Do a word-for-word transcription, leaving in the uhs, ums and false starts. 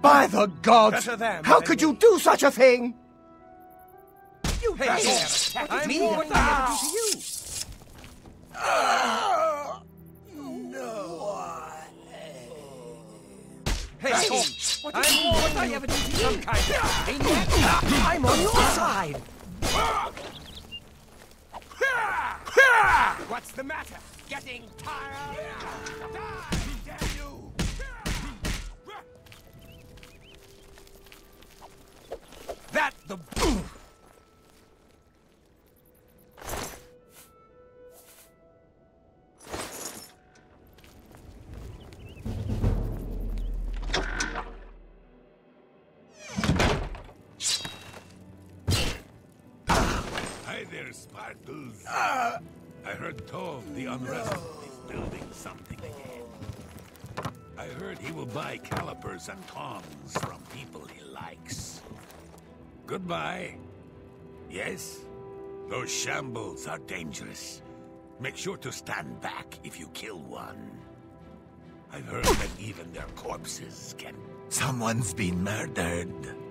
By the gods! Them, How could you do such a thing? You hey, never attacked me. What did I ever do to you? Uh, no. Hey, hey, what did, I, what did I ever do to you? Some kind of maniac? I'm on your side. What's the matter? Getting tired? Die, damn you! That the boom! Hi there, Spartans. Uh, I heard Tov, the Unrest, is building something again. I heard he will buy calipers and tongs from people he likes. Goodbye. Yes? Those shambles are dangerous. Make sure to stand back if you kill one. I've heard that even their corpses can... Someone's been murdered.